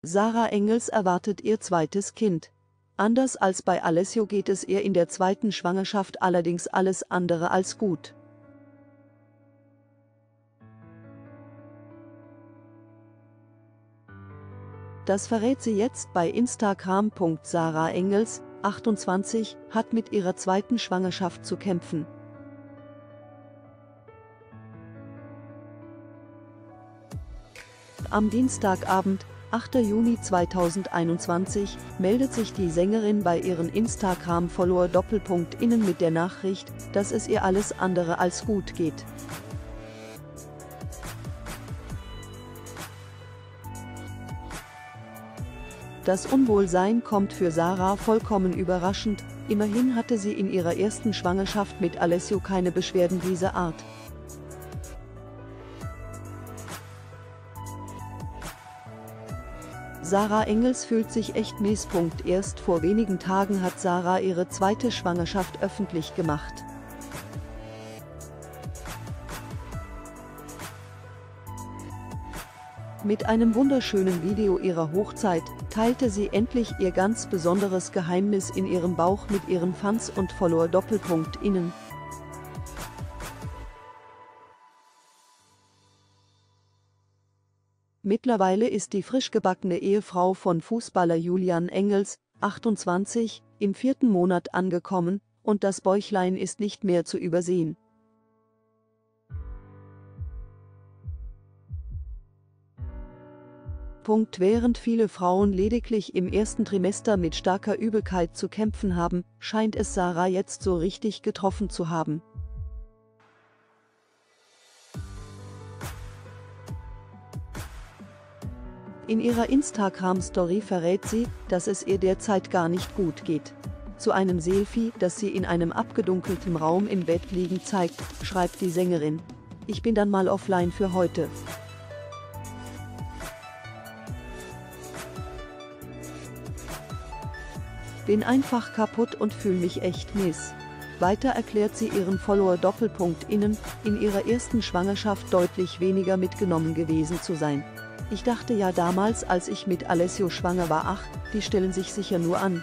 Sarah Engels erwartet ihr zweites Kind. Anders als bei Alessio geht es ihr in der zweiten Schwangerschaft allerdings alles andere als gut. Das verrät sie jetzt bei Instagram. Sarah Engels, 28, hat mit ihrer zweiten Schwangerschaft zu kämpfen. Am Dienstagabend, 8. Juni 2021, meldet sich die Sängerin bei ihren Instagram-Follower Doppelpunkt-innen mit der Nachricht, dass es ihr alles andere als gut geht. Das Unwohlsein kommt für Sarah vollkommen überraschend, immerhin hatte sie in ihrer ersten Schwangerschaft mit Alessio keine Beschwerden dieser Art. Sarah Engels fühlt sich echt mies. Erst vor wenigen Tagen hat Sarah ihre zweite Schwangerschaft öffentlich gemacht. Mit einem wunderschönen Video ihrer Hochzeit teilte sie endlich ihr ganz besonderes Geheimnis in ihrem Bauch mit ihren Fans und Follower Doppelpunkt-innen. Mittlerweile ist die frisch gebackene Ehefrau von Fußballer Julian Engels, 28, im 4. Monat angekommen, und das Bäuchlein ist nicht mehr zu übersehen. Während viele Frauen lediglich im ersten Trimester mit starker Übelkeit zu kämpfen haben, scheint es Sarah jetzt so richtig getroffen zu haben. In ihrer Instagram-Story verrät sie, dass es ihr derzeit gar nicht gut geht. Zu einem Selfie, das sie in einem abgedunkelten Raum im Bett liegend zeigt, schreibt die Sängerin: „Ich bin dann mal offline für heute. Bin einfach kaputt und fühle mich echt mies." Weiter erklärt sie ihren Follower Doppelpunkt-innen, in ihrer ersten Schwangerschaft deutlich weniger mitgenommen gewesen zu sein. „Ich dachte ja damals, als ich mit Alessio schwanger war, ach, die stellen sich sicher nur an.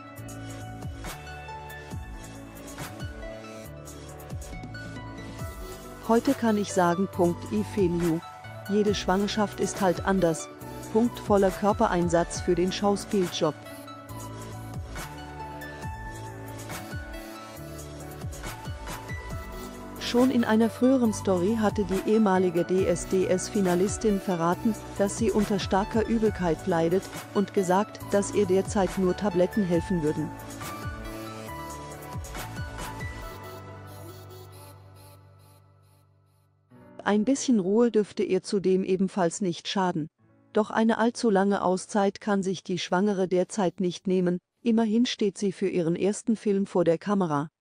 Heute kann ich sagen, I feel you. Jede Schwangerschaft ist halt anders. Voller Körpereinsatz für den Schauspieljob." Schon in einer früheren Story hatte die ehemalige DSDS-Finalistin verraten, dass sie unter starker Übelkeit leidet, und gesagt, dass ihr derzeit nur Tabletten helfen würden. Ein bisschen Ruhe dürfte ihr zudem ebenfalls nicht schaden. Doch eine allzu lange Auszeit kann sich die Schwangere derzeit nicht nehmen, immerhin steht sie für ihren ersten Film vor der Kamera.